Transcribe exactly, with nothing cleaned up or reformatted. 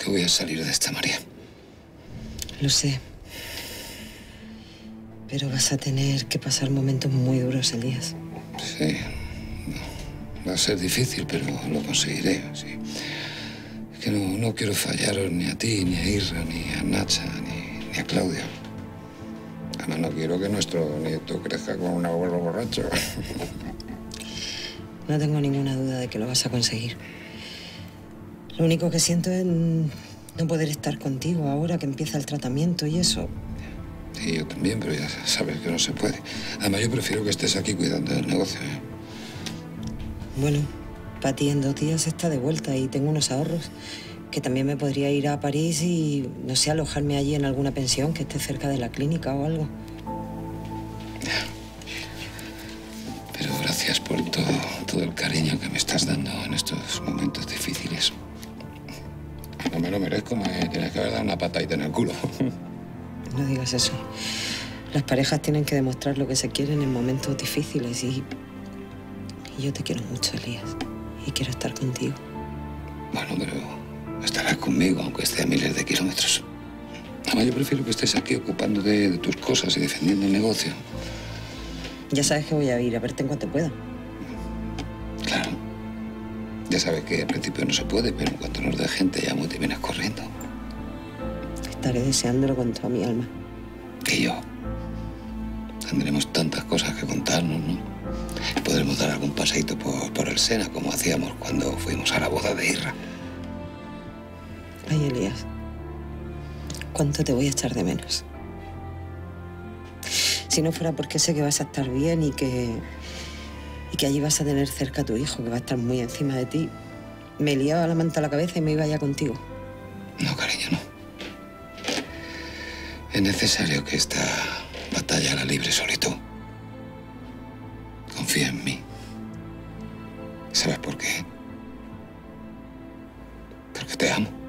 que voy a salir de esta, María. Lo sé. Pero vas a tener que pasar momentos muy duros, Elías. Sí. Va a ser difícil, pero lo conseguiré, sí. Es que no, no quiero fallaros ni a ti, ni a Irra, ni a Nacha, ni, ni a Claudia. Además, no quiero que nuestro nieto crezca con un abuelo borracho. No tengo ninguna duda de que lo vas a conseguir. Lo único que siento es no poder estar contigo ahora que empieza el tratamiento y eso. Sí, yo también, pero ya sabes que no se puede. Además, yo prefiero que estés aquí cuidando del negocio, ¿eh? Bueno, para ti en dos días está de vuelta y tengo unos ahorros que también me podría ir a París y, no sé, alojarme allí en alguna pensión que esté cerca de la clínica o algo. Pero gracias por todo, todo el cariño que me estás dando en estos momentos difíciles. No me lo merezco, me tienes que haber dado una patadita en el culo. No digas eso. Las parejas tienen que demostrar lo que se quieren en momentos difíciles y... y yo te quiero mucho, Elías. Y quiero estar contigo. Bueno, pero estarás conmigo, aunque esté a miles de kilómetros. Además, yo prefiero que estés aquí ocupándote de tus cosas y defendiendo el negocio. Ya sabes que voy a ir a verte en cuanto pueda. Claro. Ya sabes que al principio no se puede, pero en cuanto nos dejen te llamo y te vienes corriendo. Estaré deseándolo con toda mi alma. Y yo. Tendremos tantas cosas que contarnos, ¿no? Y podremos dar algún paseíto por, por el Sena, como hacíamos cuando fuimos a la boda de Irra. Ay, Elías, ¿cuánto te voy a echar de menos? Si no fuera porque sé que vas a estar bien y que... y que allí vas a tener cerca a tu hijo, que va a estar muy encima de ti, me liaba la manta a la cabeza y me iba ya contigo. No, cariño, no. Es necesario que esta batalla la libre solito. Confía en mí. ¿Sabes por qué? Porque te amo.